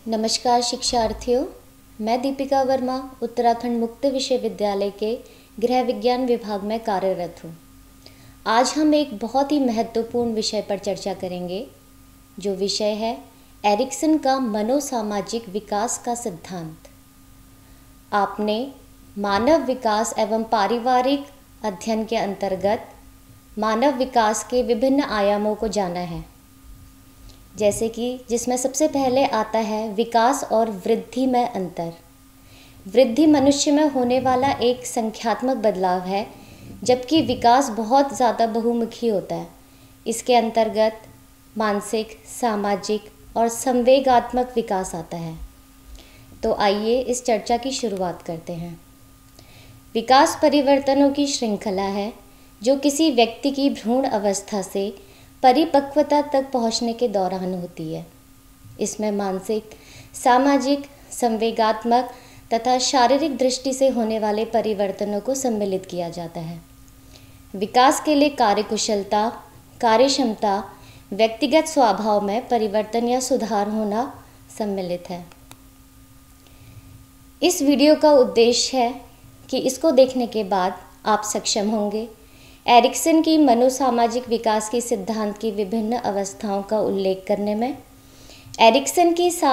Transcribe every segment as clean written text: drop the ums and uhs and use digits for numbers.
नमस्कार शिक्षार्थियों, मैं दीपिका वर्मा उत्तराखंड मुक्त विश्वविद्यालय के गृह विज्ञान विभाग में कार्यरत हूँ। आज हम एक बहुत ही महत्वपूर्ण विषय पर चर्चा करेंगे, जो विषय है एरिक्सन का मनोसामाजिक विकास का सिद्धांत। आपने मानव विकास एवं पारिवारिक अध्ययन के अंतर्गत मानव विकास के विभिन्न आयामों को जाना है, जैसे कि जिसमें सबसे पहले आता है विकास और वृद्धि में अंतर। वृद्धि मनुष्य में होने वाला एक संख्यात्मक बदलाव है, जबकि विकास बहुत ज़्यादा बहुमुखी होता है। इसके अंतर्गत मानसिक, सामाजिक और संवेगात्मक विकास आता है। तो आइए इस चर्चा की शुरुआत करते हैं। विकास परिवर्तनों की श्रृंखला है जो किसी व्यक्ति की भ्रूण अवस्था से परिपक्वता तक पहुंचने के दौरान होती है। इसमें मानसिक, सामाजिक, संवेगात्मक तथा शारीरिक दृष्टि से होने वाले परिवर्तनों को सम्मिलित किया जाता है। विकास के लिए कार्यकुशलता, कार्यक्षमता, व्यक्तिगत स्वभाव में परिवर्तन या सुधार होना सम्मिलित है। इस वीडियो का उद्देश्य है कि इसको देखने के बाद आप सक्षम होंगे एरिक्सन की मनोसामाजिक विकास के सिद्धांत की विभिन्न अवस्थाओं का उल्लेख करने में, एरिक्सन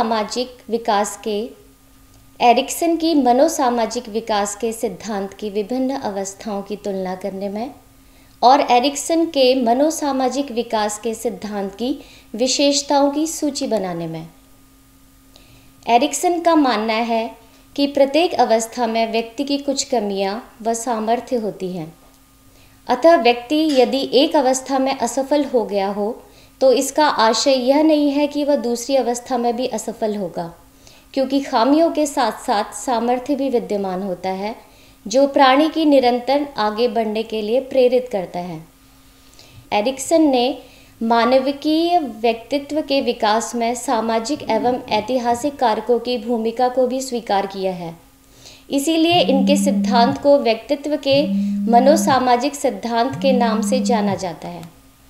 की मनोसामाजिक विकास के सिद्धांत की विभिन्न अवस्थाओं की तुलना करने में और एरिक्सन के मनोसामाजिक विकास के सिद्धांत की विशेषताओं की सूची बनाने में। एरिक्सन का मानना है कि प्रत्येक अवस्था में व्यक्ति की कुछ कमियां व सामर्थ्य होती हैं। अतः व्यक्ति यदि एक अवस्था में असफल हो गया हो तो इसका आशय यह नहीं है कि वह दूसरी अवस्था में भी असफल होगा, क्योंकि खामियों के साथ साथ सामर्थ्य भी विद्यमान होता है जो प्राणी की निरंतर आगे बढ़ने के लिए प्रेरित करता है। एरिक्सन ने मानविकीय व्यक्तित्व के विकास में सामाजिक एवं ऐतिहासिक कारकों की भूमिका को भी स्वीकार किया है। इसीलिए इनके सिद्धांत को व्यक्तित्व के मनोसामाजिक सिद्धांत के नाम से जाना जाता है।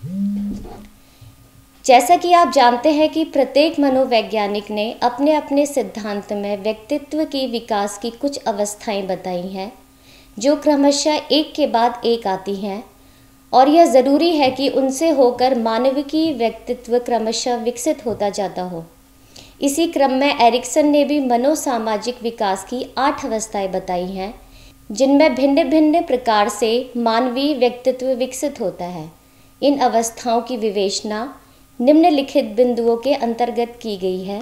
जैसा कि आप जानते हैं कि प्रत्येक मनोवैज्ञानिक ने अपने अपने सिद्धांत में व्यक्तित्व की विकास की कुछ अवस्थाएं बताई हैं, जो क्रमशः एक के बाद एक आती हैं, और यह ज़रूरी है कि उनसे होकर मानविकीय व्यक्तित्व क्रमशः विकसित होता जाता हो। इसी क्रम में एरिक्सन ने भी मनोसामाजिक विकास की 8 अवस्थाएं बताई हैं, जिनमें भिन्न भिन्न प्रकार से मानवीय व्यक्तित्व विकसित होता है। इन अवस्थाओं की विवेचना निम्नलिखित बिंदुओं के अंतर्गत की गई है।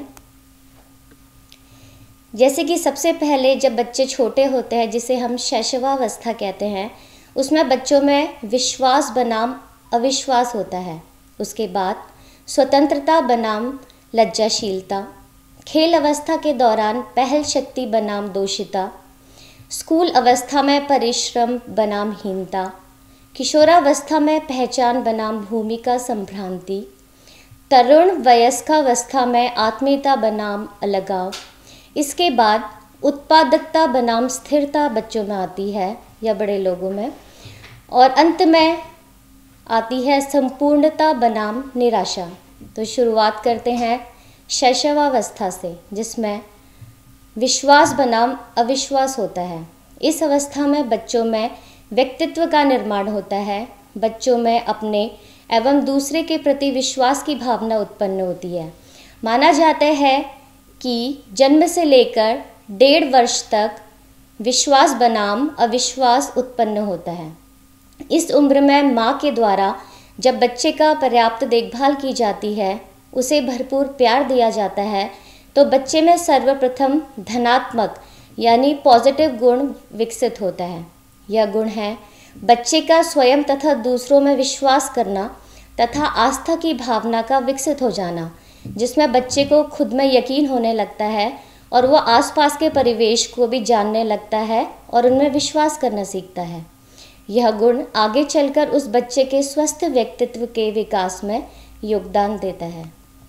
जैसे कि सबसे पहले जब बच्चे छोटे होते हैं, जिसे हम शैशवावस्था कहते हैं, उसमें बच्चों में विश्वास बनाम अविश्वास होता है। उसके बाद स्वतंत्रता बनाम लज्जाशीलता, खेल अवस्था के दौरान पहल शक्ति बनाम दोषिता, स्कूल अवस्था में परिश्रम बनाम हीनता, किशोरावस्था में पहचान बनाम भूमिका संभ्रांति, तरुण वयस्कावस्था में आत्मीयता बनाम अलगाव। इसके बाद उत्पादकता बनाम स्थिरता बच्चों में आती है या बड़े लोगों में, और अंत में आती है संपूर्णता बनाम निराशा। तो शुरुआत करते हैं शैशवावस्था से, जिसमें विश्वास बनाम अविश्वास होता है। इस अवस्था में बच्चों में व्यक्तित्व का निर्माण होता है। बच्चों में अपने एवं दूसरे के प्रति विश्वास की भावना उत्पन्न होती है। माना जाता है कि जन्म से लेकर 1.5 वर्ष तक विश्वास बनाम अविश्वास उत्पन्न होता है। इस उम्र में माँ के द्वारा जब बच्चे का पर्याप्त देखभाल की जाती है, उसे भरपूर प्यार दिया जाता है, तो बच्चे में सर्वप्रथम धनात्मक यानी पॉजिटिव गुण विकसित होता है। यह गुण है बच्चे का स्वयं तथा दूसरों में विश्वास करना तथा आस्था की भावना का विकसित हो जाना, जिसमें बच्चे को खुद में यकीन होने लगता है और वह आसपास के परिवेश को भी जानने लगता है और उनमें विश्वास करना सीखता है। यह गुण आगे चलकर उस बच्चे के स्वस्थ व्यक्तित्व के विकास में योगदान देता है।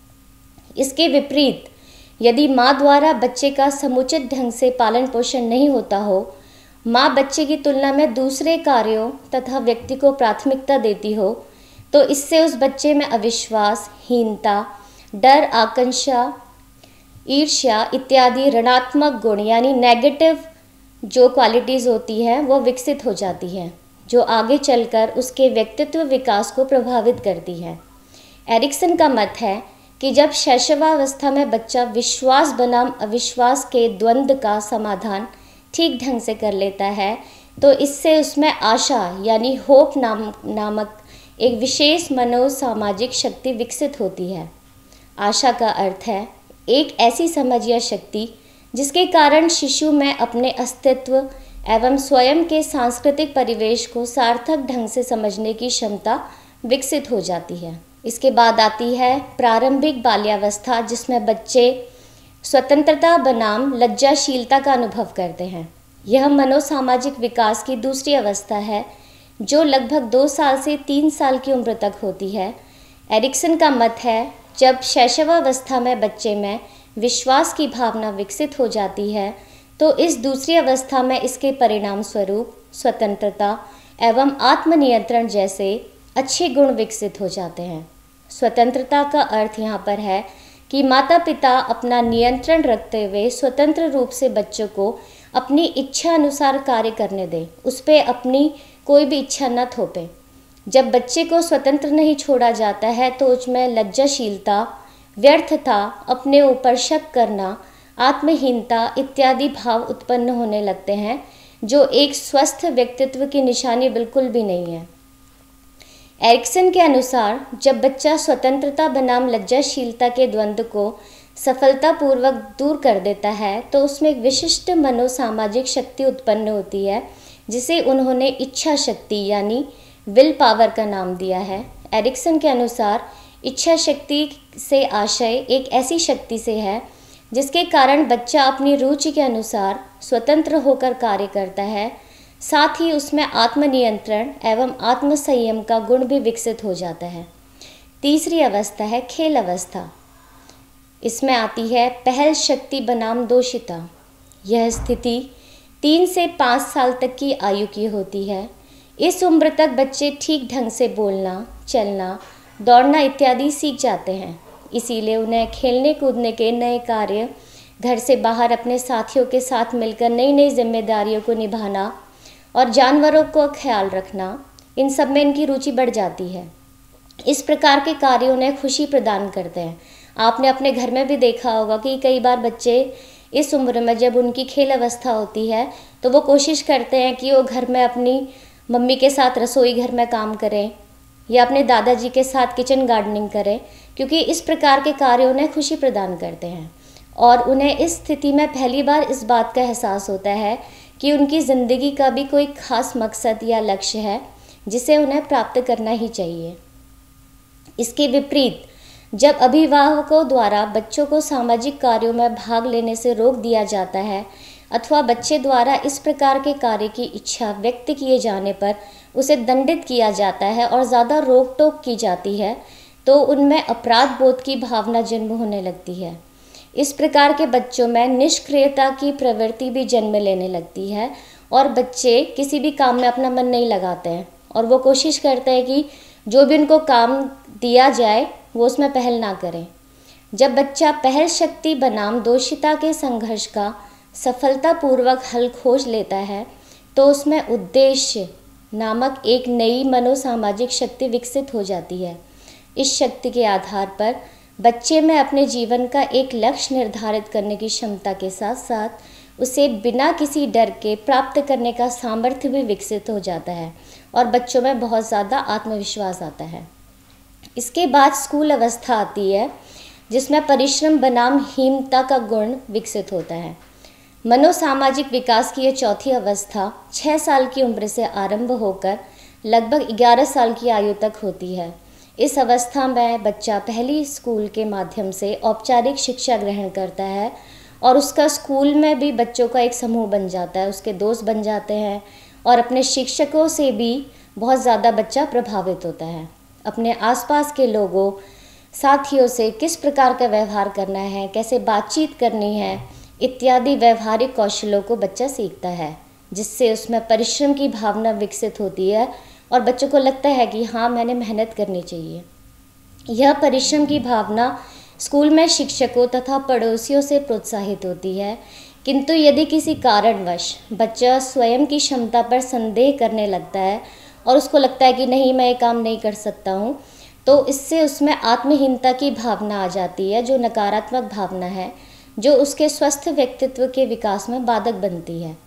इसके विपरीत यदि माँ द्वारा बच्चे का समुचित ढंग से पालन पोषण नहीं होता हो, माँ बच्चे की तुलना में दूसरे कार्यों तथा व्यक्ति को प्राथमिकता देती हो, तो इससे उस बच्चे में अविश्वास, हीनता, डर, आकांक्षा, ईर्ष्या इत्यादि ऋणात्मक गुण यानी नेगेटिव जो क्वालिटीज़ होती हैं वो विकसित हो जाती हैं, जो आगे चलकर उसके व्यक्तित्व विकास को प्रभावित करती है। एरिक्सन का मत है कि जब शैशवावस्था में बच्चा विश्वास बनाम अविश्वास के द्वंद्व का समाधान ठीक ढंग से कर लेता है तो इससे उसमें आशा यानी होप नामक एक विशेष मनोसामाजिक शक्ति विकसित होती है। आशा का अर्थ है एक ऐसी समझ या शक्ति जिसके कारण शिशु में अपने अस्तित्व एवं स्वयं के सांस्कृतिक परिवेश को सार्थक ढंग से समझने की क्षमता विकसित हो जाती है। इसके बाद आती है प्रारंभिक बाल्यावस्था, जिसमें बच्चे स्वतंत्रता बनाम लज्जाशीलता का अनुभव करते हैं। यह मनोसामाजिक विकास की दूसरी अवस्था है जो लगभग 2 साल से 3 साल की उम्र तक होती है। एरिक्सन का मत है जब शैशवावस्था में बच्चे में विश्वास की भावना विकसित हो जाती है तो इस दूसरी अवस्था में इसके परिणाम स्वरूप स्वतंत्रता एवं आत्मनियंत्रण जैसे अच्छे गुण विकसित हो जाते हैं। स्वतंत्रता का अर्थ यहाँ पर है कि माता पिता अपना नियंत्रण रखते हुए स्वतंत्र रूप से बच्चों को अपनी इच्छा अनुसार कार्य करने दें, उस पर अपनी कोई भी इच्छा न थोपें। जब बच्चे को स्वतंत्र नहीं छोड़ा जाता है तो उसमें लज्जाशीलता, व्यर्थता, अपने ऊपर शक करना, आत्महीनता इत्यादि भाव उत्पन्न होने लगते हैं जो एक स्वस्थ व्यक्तित्व की निशानी बिल्कुल भी नहीं है। एरिक्सन के अनुसार जब बच्चा स्वतंत्रता बनाम लज्जाशीलता के द्वंद्व को सफलतापूर्वक दूर कर देता है तो उसमें एक विशिष्ट मनोसामाजिक शक्ति उत्पन्न होती है जिसे उन्होंने इच्छा शक्ति यानी विल पावर का नाम दिया है। एरिक्सन के अनुसार इच्छा शक्ति से आशय एक ऐसी शक्ति से है जिसके कारण बच्चा अपनी रुचि के अनुसार स्वतंत्र होकर कार्य करता है, साथ ही उसमें आत्मनियंत्रण एवं आत्मसंयम का गुण भी विकसित हो जाता है। तीसरी अवस्था है खेल अवस्था। इसमें आती है पहल शक्ति बनाम दोषिता। यह स्थिति 3 से 5 साल तक की आयु की होती है। इस उम्र तक बच्चे ठीक ढंग से बोलना, चलना, दौड़ना इत्यादि सीख जाते हैं, इसीलिए उन्हें खेलने कूदने के नए कार्य, घर से बाहर अपने साथियों के साथ मिलकर नई नई जिम्मेदारियों को निभाना और जानवरों को ख्याल रखना, इन सब में इनकी रुचि बढ़ जाती है। इस प्रकार के कार्य उन्हें खुशी प्रदान करते हैं। आपने अपने घर में भी देखा होगा कि कई बार बच्चे इस उम्र में जब उनकी खेल अवस्था होती है तो वो कोशिश करते हैं कि वो घर में अपनी मम्मी के साथ रसोई घर में काम करें या अपने दादाजी के साथ किचन गार्डनिंग करें, क्योंकि इस प्रकार के कार्य उन्हें खुशी प्रदान करते हैं और उन्हें इस स्थिति में पहली बार इस बात का एहसास होता है कि उनकी ज़िंदगी का भी कोई खास मकसद या लक्ष्य है जिसे उन्हें प्राप्त करना ही चाहिए। इसके विपरीत जब अभिभावकों द्वारा बच्चों को सामाजिक कार्यों में भाग लेने से रोक दिया जाता है अथवा बच्चे द्वारा इस प्रकार के कार्य की इच्छा व्यक्त किए जाने पर उसे दंडित किया जाता है और ज़्यादा रोक टोक की जाती है तो उनमें अपराध बोध की भावना जन्म होने लगती है। इस प्रकार के बच्चों में निष्क्रियता की प्रवृत्ति भी जन्म लेने लगती है और बच्चे किसी भी काम में अपना मन नहीं लगाते हैं और वो कोशिश करते हैं कि जो भी उनको काम दिया जाए वो उसमें पहल ना करें। जब बच्चा पहल शक्ति बनाम दोषिता के संघर्ष का सफलतापूर्वक हल खोज लेता है तो उसमें उद्देश्य नामक एक नई मनोसामाजिक शक्ति विकसित हो जाती है। इस शक्ति के आधार पर बच्चे में अपने जीवन का एक लक्ष्य निर्धारित करने की क्षमता के साथ साथ उसे बिना किसी डर के प्राप्त करने का सामर्थ्य भी विकसित हो जाता है और बच्चों में बहुत ज़्यादा आत्मविश्वास आता है। इसके बाद स्कूल अवस्था आती है जिसमें परिश्रम बनाम हीनता का गुण विकसित होता है। मनोसामाजिक विकास की यह चौथी अवस्था 6 साल की उम्र से आरंभ होकर लगभग 11 साल की आयु तक होती है। इस अवस्था में बच्चा पहली स्कूल के माध्यम से औपचारिक शिक्षा ग्रहण करता है और उसका स्कूल में भी बच्चों का एक समूह बन जाता है, उसके दोस्त बन जाते हैं और अपने शिक्षकों से भी बहुत ज़्यादा बच्चा प्रभावित होता है। अपने आसपास के लोगों, साथियों से किस प्रकार का व्यवहार करना है, कैसे बातचीत करनी है इत्यादि व्यवहारिक कौशलों को बच्चा सीखता है, जिससे उसमें परिश्रम की भावना विकसित होती है और बच्चों को लगता है कि हाँ, मैंने मेहनत करनी चाहिए। यह परिश्रम की भावना स्कूल में शिक्षकों तथा पड़ोसियों से प्रोत्साहित होती है, किंतु यदि किसी कारणवश बच्चा स्वयं की क्षमता पर संदेह करने लगता है और उसको लगता है कि नहीं, मैं ये काम नहीं कर सकता हूँ, तो इससे उसमें आत्महीनता की भावना आ जाती है, जो नकारात्मक भावना है, जो उसके स्वस्थ व्यक्तित्व के विकास में बाधक बनती है।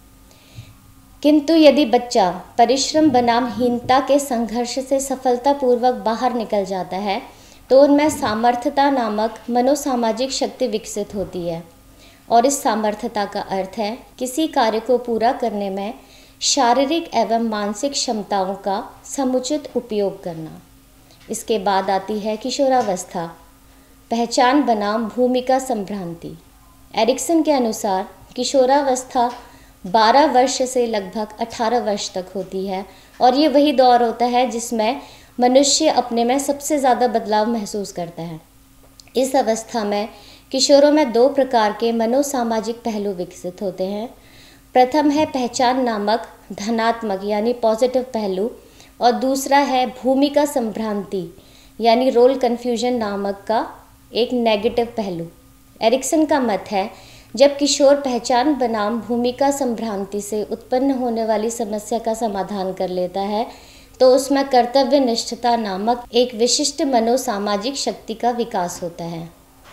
किंतु यदि बच्चा परिश्रम बनाम हीनता के संघर्ष से सफलतापूर्वक बाहर निकल जाता है, तो उनमें सामर्थ्यता नामक मनोसामाजिक शक्ति विकसित होती है। और इस सामर्थ्यता का अर्थ है किसी कार्य को पूरा करने में शारीरिक एवं मानसिक क्षमताओं का समुचित उपयोग करना। इसके बाद आती है किशोरावस्था, पहचान बनाम भूमिका संभ्रांति। एरिक्सन के अनुसार किशोरावस्था 12 वर्ष से लगभग 18 वर्ष तक होती है और ये वही दौर होता है जिसमें मनुष्य अपने में सबसे ज़्यादा बदलाव महसूस करता है। इस अवस्था में किशोरों में 2 प्रकार के मनोसामाजिक पहलू विकसित होते हैं। प्रथम है पहचान नामक धनात्मक यानी पॉजिटिव पहलू, और दूसरा है भूमिका संभ्रांति यानी रोल कन्फ्यूजन नामक का एक नेगेटिव पहलू। एरिक्सन का मत है जब किशोर पहचान बनाम भूमिका संभ्रांति से उत्पन्न होने वाली समस्या का समाधान कर लेता है, तो उसमें कर्तव्य निष्ठता नामक एक विशिष्ट मनोसामाजिक शक्ति का विकास होता है।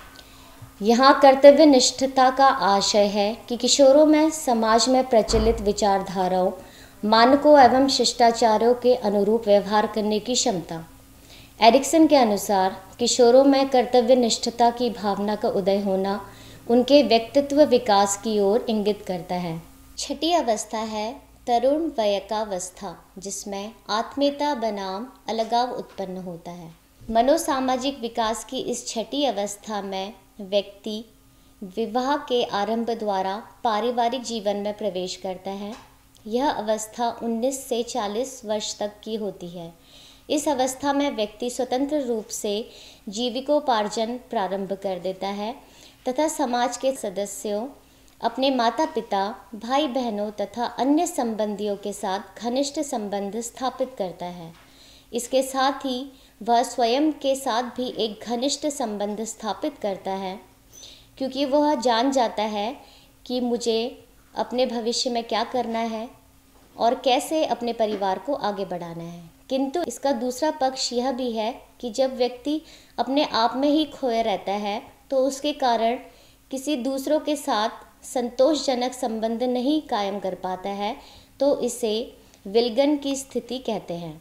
यहाँ कर्तव्य निष्ठता का आशय है कि किशोरों में समाज में प्रचलित विचारधाराओं, मानकों एवं शिष्टाचारों के अनुरूप व्यवहार करने की क्षमता। एरिक्सन के अनुसार किशोरों में कर्तव्य निष्ठता की भावना का उदय होना उनके व्यक्तित्व विकास की ओर इंगित करता है। छठी अवस्था है तरुण वयकावस्था, जिसमें आत्मीयता बनाम अलगाव उत्पन्न होता है। मनोसामाजिक विकास की इस छठी अवस्था में व्यक्ति विवाह के आरंभ द्वारा पारिवारिक जीवन में प्रवेश करता है। यह अवस्था 19 से 40 वर्ष तक की होती है। इस अवस्था में व्यक्ति स्वतंत्र रूप से जीविकोपार्जन प्रारंभ कर देता है तथा समाज के सदस्यों, अपने माता पिता, भाई बहनों तथा अन्य संबंधियों के साथ घनिष्ठ संबंध स्थापित करता है। इसके साथ ही वह स्वयं के साथ भी एक घनिष्ठ संबंध स्थापित करता है, क्योंकि वह जान जाता है कि मुझे अपने भविष्य में क्या करना है और कैसे अपने परिवार को आगे बढ़ाना है। किंतु इसका दूसरा पक्ष यह भी है कि जब व्यक्ति अपने आप में ही खोया रहता है, तो उसके कारण किसी दूसरों के साथ संतोषजनक संबंध नहीं कायम कर पाता है, तो इसे विलगन की स्थिति कहते हैं।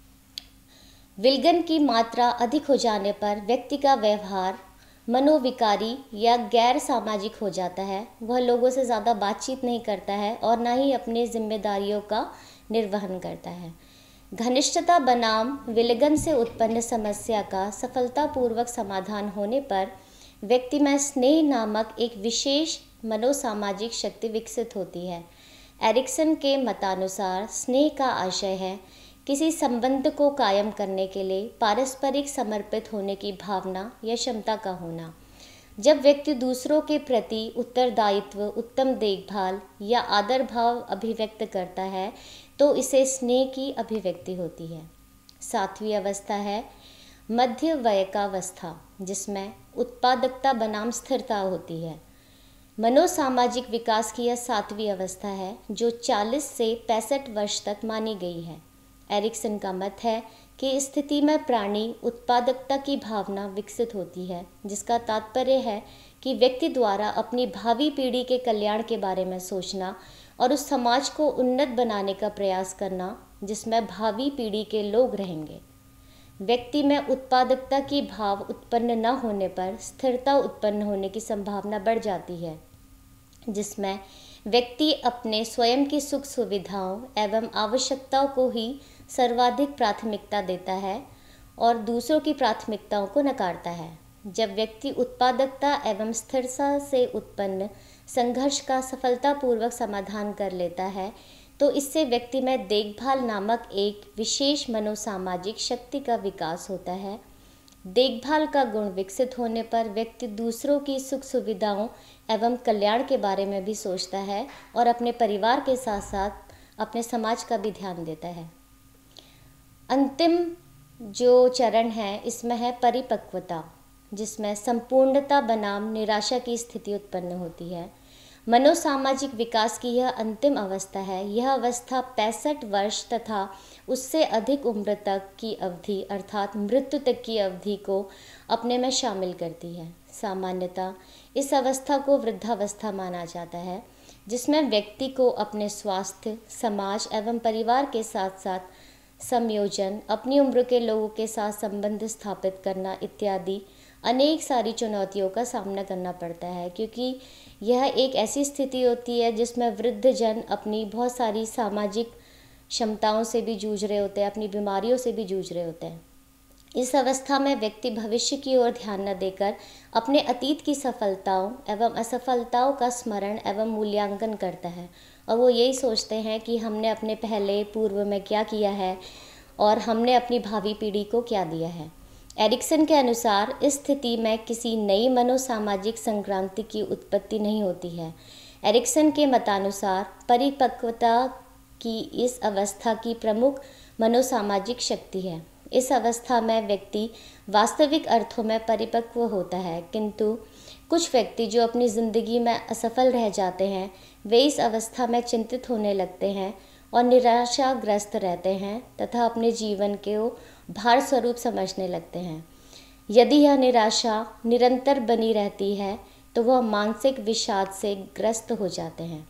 विलगन की मात्रा अधिक हो जाने पर व्यक्ति का व्यवहार मनोविकारी या गैर सामाजिक हो जाता है। वह लोगों से ज़्यादा बातचीत नहीं करता है और न ही अपनी जिम्मेदारियों का निर्वहन करता है। घनिष्ठता बनाम विलगन से उत्पन्न समस्या का सफलतापूर्वक समाधान होने पर व्यक्ति में स्नेह नामक एक विशेष मनोसामाजिक शक्ति विकसित होती है। एरिक्सन के मतानुसार स्नेह का आशय है किसी संबंध को कायम करने के लिए पारस्परिक समर्पित होने की भावना या क्षमता का होना। जब व्यक्ति दूसरों के प्रति उत्तरदायित्व, उत्तम देखभाल या आदर भाव अभिव्यक्त करता है, तो इसे स्नेह की अभिव्यक्ति होती है। 7वीं अवस्था है मध्य वयकावस्था, जिसमें उत्पादकता बनाम स्थिरता होती है। मनोसामाजिक विकास की यह 7वीं अवस्था है जो 40 से 65 वर्ष तक मानी गई है। एरिक्सन का मत है कि इस स्थिति में प्राणी उत्पादकता की भावना विकसित होती है, जिसका तात्पर्य है कि व्यक्ति द्वारा अपनी भावी पीढ़ी के कल्याण के बारे में सोचना और उस समाज को उन्नत बनाने का प्रयास करना जिसमें भावी पीढ़ी के लोग रहेंगे। व्यक्ति में उत्पादकता की भाव उत्पन्न न होने पर स्थिरता उत्पन्न होने की संभावना बढ़ जाती है, जिसमें व्यक्ति अपने स्वयं की सुख सुविधाओं एवं आवश्यकताओं को ही सर्वाधिक प्राथमिकता देता है और दूसरों की प्राथमिकताओं को नकारता है। जब व्यक्ति उत्पादकता एवं स्थिरता से उत्पन्न संघर्ष का सफलतापूर्वक समाधान कर लेता है, तो इससे व्यक्ति में देखभाल नामक एक विशेष मनोसामाजिक शक्ति का विकास होता है। देखभाल का गुण विकसित होने पर व्यक्ति दूसरों की सुख सुविधाओं एवं कल्याण के बारे में भी सोचता है और अपने परिवार के साथ साथ अपने समाज का भी ध्यान देता है। अंतिम जो चरण है इसमें है परिपक्वता। जिसमें संपूर्णता बनाम निराशा की स्थिति उत्पन्न होती है। मनोसामाजिक विकास की यह अंतिम अवस्था है। यह अवस्था 65 वर्ष तथा उससे अधिक उम्र तक की अवधि अर्थात मृत्यु तक की अवधि को अपने में शामिल करती है। सामान्यतः इस अवस्था को वृद्धावस्था माना जाता है, जिसमें व्यक्ति को अपने स्वास्थ्य, समाज एवं परिवार के साथ साथ संयोजन, अपनी उम्र के लोगों के साथ संबंध स्थापित करना इत्यादि अनेक सारी चुनौतियों का सामना करना पड़ता है, क्योंकि यह एक ऐसी स्थिति होती है जिसमें वृद्ध जन अपनी बहुत सारी सामाजिक क्षमताओं से भी जूझ रहे होते हैं, अपनी बीमारियों से भी जूझ रहे होते हैं। इस अवस्था में व्यक्ति भविष्य की ओर ध्यान न देकर अपने अतीत की सफलताओं एवं असफलताओं का स्मरण एवं मूल्यांकन करता है, और वो यही सोचते हैं कि हमने अपने पहले पूर्व में क्या किया है और हमने अपनी भावी पीढ़ी को क्या दिया है। एरिक्सन के अनुसार इस स्थिति में किसी नई मनोसामाजिक संक्रांति की उत्पत्ति नहीं होती है। एरिक्सन के मतानुसार परिपक्वता की इस अवस्था की प्रमुख मनोसामाजिक शक्ति है। इस अवस्था में व्यक्ति वास्तविक अर्थों में परिपक्व होता है, किंतु कुछ व्यक्ति जो अपनी ज़िंदगी में असफल रह जाते हैं, वे इस अवस्था में चिंतित होने लगते हैं और निराशाग्रस्त रहते हैं तथा अपने जीवन को भार स्वरूप समझने लगते हैं। यदि यह निराशा निरंतर बनी रहती है तो वह मानसिक विषाद से ग्रस्त हो जाते हैं।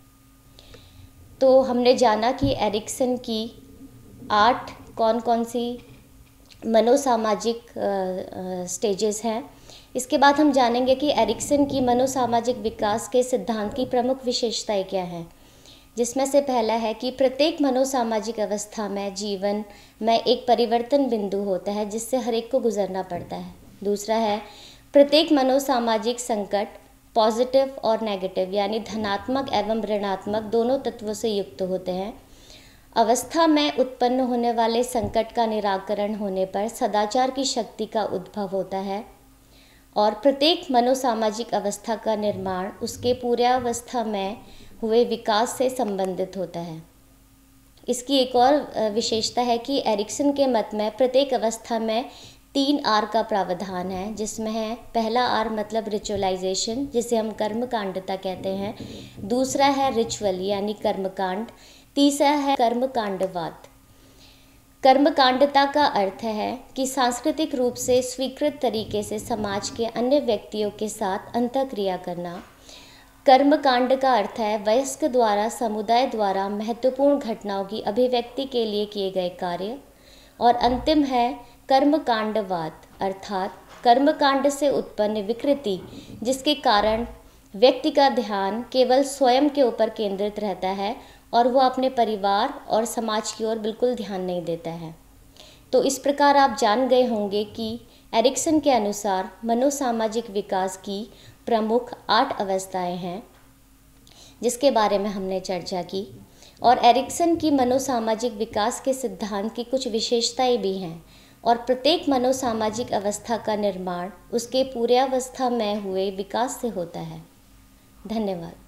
तो हमने जाना कि एरिक्सन की 8 कौन कौन सी मनोसामाजिक स्टेजेस हैं। इसके बाद हम जानेंगे कि एरिक्सन की मनोसामाजिक विकास के सिद्धांत की प्रमुख विशेषताएं क्या हैं, जिसमें से पहला है कि प्रत्येक मनोसामाजिक अवस्था में जीवन में एक परिवर्तन बिंदु होता है जिससे हर एक को गुजरना पड़ता है। दूसरा है प्रत्येक मनोसामाजिक संकट पॉजिटिव और नेगेटिव यानी धनात्मक एवं ऋणात्मक दोनों तत्वों से युक्त होते हैं। अवस्था में उत्पन्न होने वाले संकट का निराकरण होने पर सदाचार की शक्ति का उद्भव होता है और प्रत्येक मनोसामाजिक अवस्था का निर्माण उसके पूर्वावस्था में हुए विकास से संबंधित होता है। इसकी एक और विशेषता है कि एरिक्सन के मत में प्रत्येक अवस्था में 3 आर का प्रावधान है, जिसमें है पहला आर मतलब रिचुअलाइजेशन, जिसे हम कर्मकांडता कहते हैं। दूसरा है रिचुअल यानी कर्मकांड। तीसरा है कर्मकांडवाद। कर्मकांडता का अर्थ है कि सांस्कृतिक रूप से स्वीकृत तरीके से समाज के अन्य व्यक्तियों के साथ अंतःक्रिया करना। कर्मकांड का अर्थ है वयस्क द्वारा समुदाय द्वारा महत्वपूर्ण घटनाओं की अभिव्यक्ति के लिए किए गए कार्य। और अंतिम है कर्मकांडवाद अर्थात कर्मकांड से उत्पन्न विकृति, जिसके कारण व्यक्ति का ध्यान केवल स्वयं के ऊपर केंद्रित रहता है और वह अपने परिवार और समाज की ओर बिल्कुल ध्यान नहीं देता है। तो इस प्रकार आप जान गए होंगे कि एरिक्सन के अनुसार मनोसामाजिक विकास की प्रमुख 8 अवस्थाएं हैं, जिसके बारे में हमने चर्चा की। और एरिक्सन की मनोसामाजिक विकास के सिद्धांत की कुछ विशेषताएं भी हैं और प्रत्येक मनोसामाजिक अवस्था का निर्माण उसके पूर्वावस्था में हुए विकास से होता है। धन्यवाद।